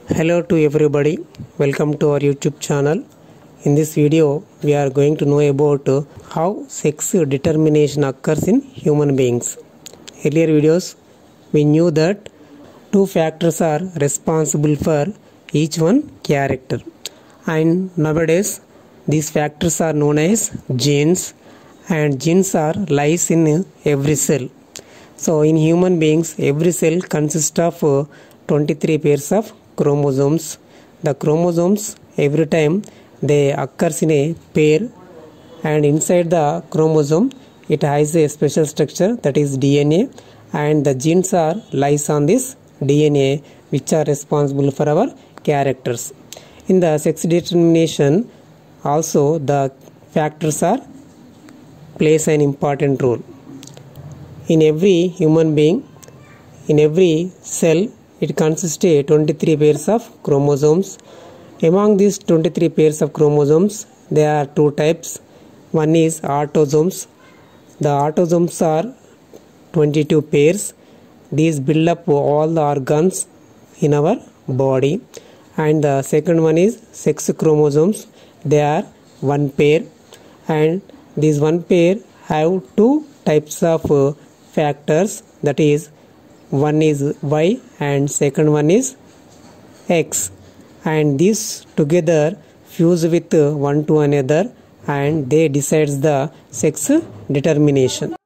Hello to everybody, welcome to our YouTube channel. In this video, we are going to know about how sex determination occurs in human beings. Earlier videos, we knew that two factors are responsible for each one character, and nowadays these factors are known as genes, and genes are lies in every cell. So in human beings, every cell consists of 23 pairs of chromosomes. The chromosomes, every time they occurs in a pair, and inside the chromosome it has a special structure, that is DNA, and the genes are lies on this DNA, which are responsible for our characters. In the sex determination also, the factors are plays an important role. In every human being, in every cell, it consists of 23 pairs of chromosomes. Among these 23 pairs of chromosomes, there are two types. One is autosomes. The autosomes are 22 pairs. These build up all the organs in our body. And the second one is sex chromosomes. They are one pair, and these one pair have two types of factors, that is, one is Y and second one is X, and these together fuse with one to another, and they decides the sex determination.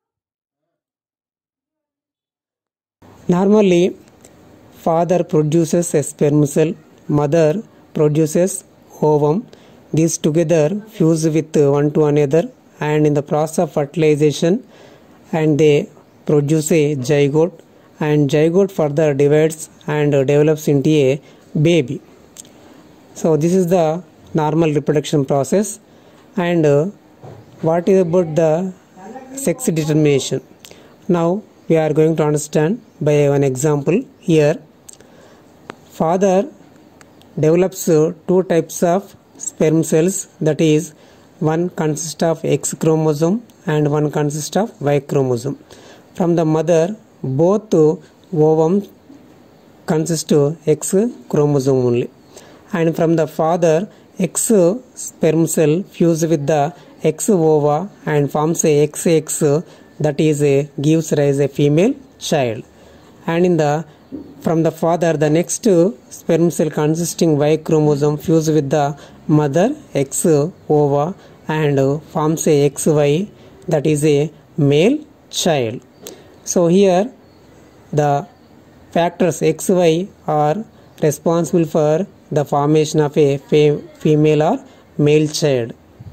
Normally, father produces a sperm cell, mother produces ovum. These together fuse with one to another, and in the process of fertilization, and they produce a zygote, and zygote further divides and develops into a baby. So this is the normal reproduction process. And what is about the sex determination? Now we are going to understand by an example. Here, father develops two types of sperm cells, that is, one consists of X chromosome and one consists of Y chromosome. From the mother, both ovum consist of X chromosome only, and from the father, X sperm cell fuse with the X ova and forms a XX, that is gives rise a female child. And from the father, the next sperm cell consisting Y chromosome fuse with the mother X ova and forms a XY, that is a male child. So here the factors XY are responsible for the formation of a female or male child,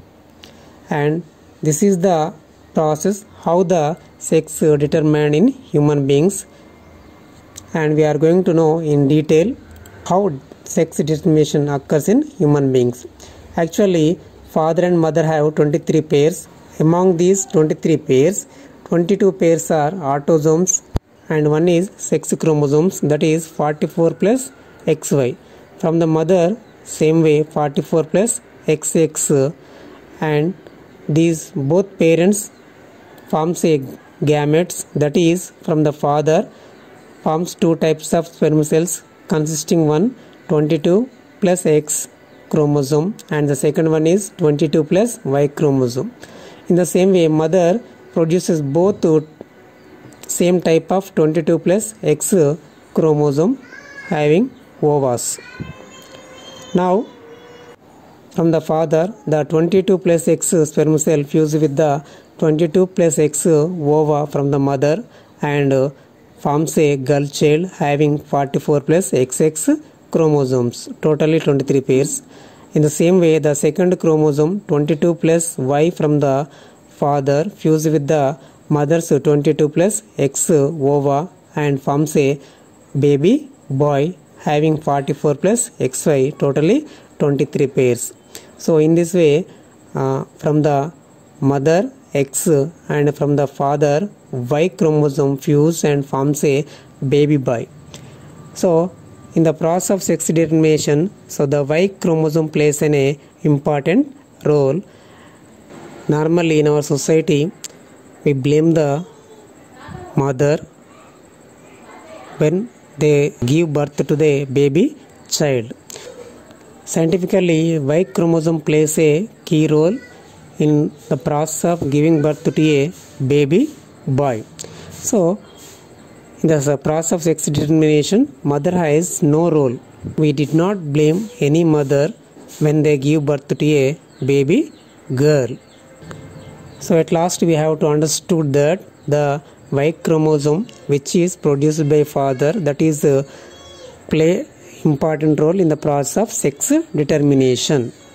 and this is the process how the sex determined in human beings. And we are going to know in detail how sex determination occurs in human beings. Actually, father and mother have 23 pairs. Among these 23 pairs, 22 pairs are autosomes and one is sex chromosomes, that is 44 plus XY. From the mother, same way 44 plus XX, and these both parents forms a gametes, that is, from the father forms two types of sperm cells consisting one 22 plus X chromosome and the second one is 22 plus Y chromosome. In the same way, mother produces both same type of 22 plus X chromosome having ovas. Now, from the father, the 22 plus X sperm cell fuse with the 22 plus X ova from the mother and forms a girl child having 44 plus XX chromosomes, totally 23 pairs. In the same way, the second chromosome 22 plus Y from the father fuse with the mother's 22 plus X ova and forms a baby boy having 44 plus XY, totally 23 pairs. So in this way, from the mother X and from the father Y chromosome fuse and forms a baby boy. So in the process of sex determination, so the Y chromosome plays an important role. Normally in our society, we blame the mother when they give birth to the baby child. Scientifically, Y chromosome plays a key role in the process of giving birth to a baby boy. So, in the process of sex determination, mother has no role. We did not blame any mother when they give birth to a baby girl. So at last we have to understood that the Y chromosome which is produced by father, that is play important role in the process of sex determination.